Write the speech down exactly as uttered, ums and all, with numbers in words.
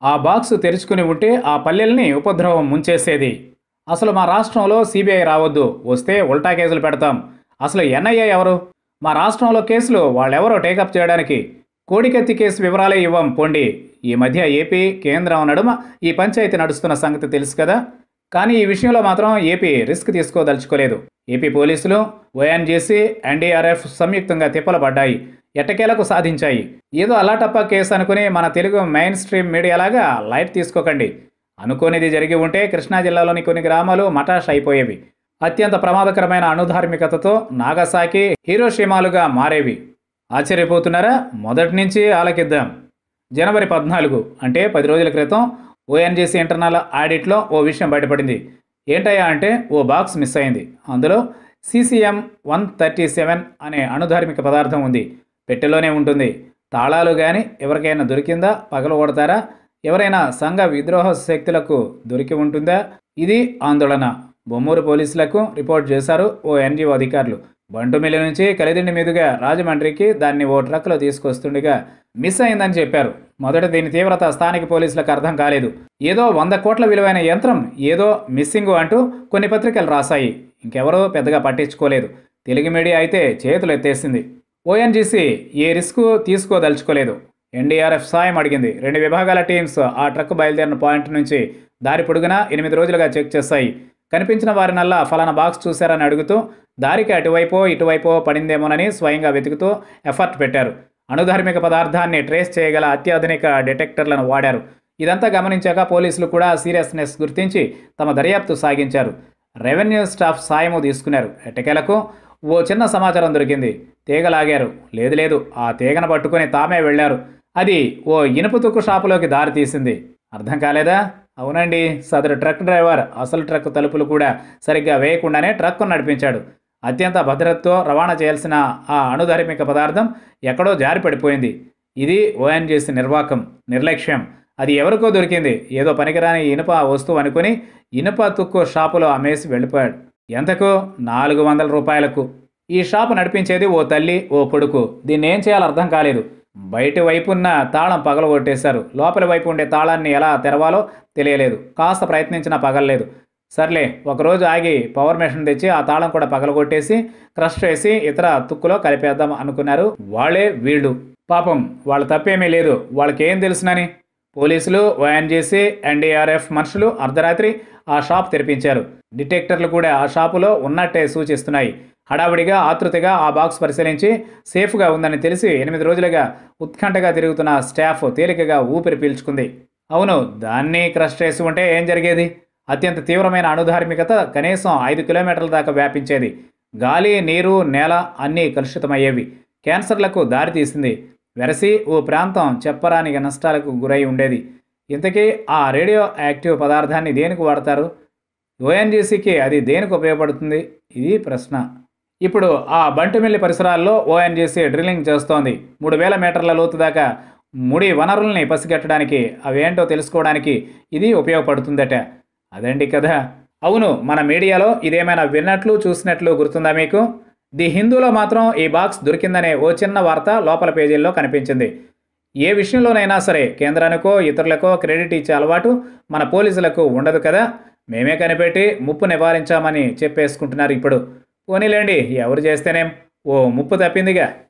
ఆ బాక్స్ తెరుచుకుని ఉంటే ఆ పల్లెల్ని ఉపద్రవం ముంచేసేది. అసలు మా రాష్ట్రంలో సీబీఐ రావద్దు, వస్తే ఉల్టా కేసులు పెడతాం. అసలు ఎన్ఐఏ ఎవరు? మా రాష్ట్రంలో కేసులు వాళ్ళెవరో టేకప్ చేయడానికి. కోడికత్తి కేసు వివరాలే ఇవ్వం పొండి. ఈ మధ్య ఏపీ, కేంద్రం నడుమ ఈ పంచాయతీ నడుస్తున్న సంగతి తెలుసు కదా. కానీ ఈ విషయంలో మాత్రం ఏపీ రిస్క్ తీసుకోదలుచుకోలేదు. ఏపీ పోలీసులు, ఓఎన్జీసీ, ఎన్డీఆర్ఎఫ్ సంయుక్తంగా తిప్పలు పడ్డాయి. ఎట్టకేలకు సాధించాయి. ఏదో అలాటప్ప కేసు అనుకుని మన తెలుగు మెయిన్ స్ట్రీమ్ మీడియాలాగా లైట్ తీసుకోకండి. అనుకోనిది జరిగి ఉంటే కృష్ణా జిల్లాలోని కొన్ని గ్రామాలు మటాష్ అయిపోయేవి. అత్యంత ప్రమాదకరమైన అణుధార్మికతతో నాగసాకి, హీరోషిమాలుగా మారేవి. ఆశ్చర్యపోతున్నారా? మొదటి నుంచి ఆలకిద్దాం. జనవరి పద్నాలుగు అంటే పది రోజుల క్రితం ఓఎన్జీసీ ఇంటర్నల్ ఆడిట్లో ఓ విషయం బయటపడింది. ఏంటయ్యా అంటే ఓ బాక్స్ మిస్ అయింది. అందులో సీసీఎం వన్ థర్టీ సెవెన్ అనే అణుధార్మిక పదార్థం ఉంది. పెట్టెలోనే ఉంటుంది. తాళాలు కానీ ఎవరికైనా దొరికిందా? పగలగొడతారా? ఎవరైనా సంఘ విద్రోహ శక్తులకు దొరికి ఉంటుందా? ఇది ఆందోళన. బొమ్మూరు పోలీసులకు రిపోర్ట్ చేశారు ఓ ఎన్జీఓ అధికారులు. బంటుమిల్లి నుంచి కలిదిండి మీదుగా రాజమండ్రికి దాన్ని ఓ ట్రక్లో తీసుకొస్తుండగా మిస్ అయిందని చెప్పారు. మొదట దీని తీవ్రత స్థానిక పోలీసులకు అర్థం కాలేదు. ఏదో వంద కోట్ల విలువైన యంత్రం ఏదో మిస్సింగ్ అంటూ కొన్ని పత్రికలు రాశాయి. ఇంకెవరూ పెద్దగా పట్టించుకోలేదు. తెలుగు మీడియా అయితే చేతులు ఎత్తేసింది. ఓఎన్జీసీ ఏ రిస్క్ తీసుకోదలుచుకోలేదు. ఎన్డీఆర్ఎఫ్ సాయం అడిగింది. రెండు విభాగాల టీమ్స్ ఆ ట్రక్ బయలుదేరిన పాయింట్ నుంచి దారి పొడుగునా ఎనిమిది రోజులుగా చెక్ చేశాయి. కనిపించిన వారినల్లా ఫలానా బాక్స్ చూశారని అడుగుతూ దారికి అటువైపో ఇటువైపో పడిందేమోనని స్వయంగా వెతుకుతూ ఎఫర్ట్ పెట్టారు. అణుధార్మిక పదార్థాన్ని ట్రేస్ చేయగల అత్యాధునిక డిటెక్టర్లను వాడారు. ఇదంతా గమనించాక పోలీసులు కూడా సీరియస్నెస్ గుర్తించి తమ దర్యాప్తు సాగించారు. రెవెన్యూ స్టాఫ్ సాయము తీసుకున్నారు. ఎట్టకేలకు ఓ చిన్న సమాచారం దొరికింది. తీగలాగారు. లేదు లేదు ఆ తీగను పట్టుకొని తామే వెళ్లారు. అది ఓ ఇనుపు తుక్కు షాపులోకి దారి తీసింది. అర్థం కాలేదా? అవునండి, సదరు ట్రక్ డ్రైవర్ అసలు ట్రక్ తలుపులు కూడా సరిగ్గా వేయకుండానే ట్రక్కు నడిపించాడు. అత్యంత భద్రతతో రవాణా చేయాల్సిన ఆ అణుధార్మిక పదార్థం ఎక్కడో జారి పడిపోయింది. ఇది ఓఎన్జీసీ నిర్వాకం, నిర్లక్ష్యం. అది ఎవరికో దొరికింది. ఏదో పనికిరాని ఇనుప వస్తువు అనుకుని ఇనుప తుక్కు షాపులో అమ్మేసి వెళ్ళిపోయాడు. ఎంతకు? నాలుగు వందల రూపాయలకు. ఈ షాపు నడిపించేది ఓ తల్లి, ఓ కొడుకు. దీన్ని ఏం చేయాలో అర్థం కాలేదు. బయటి వైపున్న తాళం పగలగొట్టేశారు. లోపలి వైపు ఉండే తాళాన్ని ఎలా తెరవాలో తెలియలేదు. కాస్త ప్రయత్నించినా పగలలేదు. సర్లే ఒకరోజు ఆగి పవర్ మెషిన్ తెచ్చి ఆ తాళం కూడా పగలగొట్టేసి క్రష్ చేసి ఇతర తుక్కులో కలిపేద్దాం అనుకున్నారు. వాళ్ళే వీళ్ళు. పాపం వాళ్ళ తప్పేమీ లేదు. వాళ్ళకేం తెలుసునని పోలీసులు, ఓఎన్జీసీ, ఎన్డీఆర్ఎఫ్ మనుషులు అర్ధరాత్రి ఆ షాప్ తెరిపించారు. డిటెక్టర్లు కూడా ఆ షాపులో ఉన్నట్టే సూచిస్తున్నాయి. హడావిడిగా ఆతృతగా ఆ బాక్స్ పరిశీలించి సేఫ్గా ఉందని తెలిసి ఎనిమిది రోజులుగా ఉత్కంఠగా తిరుగుతున్న స్టాఫ్ తేలికగా ఊపిరి పీల్చుకుంది. అవును, దాన్ని క్రష్ చేసి ఉంటే ఏం జరిగేది? అత్యంత తీవ్రమైన అణుధార్మికత కనీసం ఐదు కిలోమీటర్ల దాకా వ్యాపించేది. గాలి, నీరు, నేల అన్నీ కలుషితమయ్యేవి. క్యాన్సర్లకు దారితీసింది. వెరసి ఓ ప్రాంతం చెప్పరాని నష్టాలకు గురై ఉండేది. ఇంతకీ ఆ రేడియో యాక్టివ్ పదార్థాన్ని దేనికి వాడతారు? ఓఎన్జీసీకి అది దేనికి ఉపయోగపడుతుంది? ఇది ప్రశ్న. ఇప్పుడు ఆ బంటుమిల్లి పరిసరాల్లో ఓఎన్జీసీ డ్రిల్లింగ్ చేస్తోంది. మూడు వేల మీటర్ల లోతు దాకా ముడి వనరుల్ని పసిగట్టడానికి, అవేంటో తెలుసుకోవడానికి ఇది ఉపయోగపడుతుందట. అదండి కథ. అవును, మన మీడియాలో ఇదేమైనా విన్నట్లు చూసినట్లు గుర్తుందా మీకు? ది హిందూలో మాత్రం ఈ బాక్స్ దొరికిందనే ఓ చిన్న వార్త లోపల పేజీల్లో కనిపించింది. ఏ విషయంలోనైనా సరే కేంద్రానికో ఇతరులకో క్రెడిట్ ఇచ్చే అలవాటు మన పోలీసులకు ఉండదు కదా. మేమే కనిపెట్టి ముప్పు నివారించామని చెప్పేసుకుంటున్నారు ఇప్పుడు. పోనీలేండి, ఎవరు చేస్తేనేం, ఓ ముప్పు తప్పిందిగా.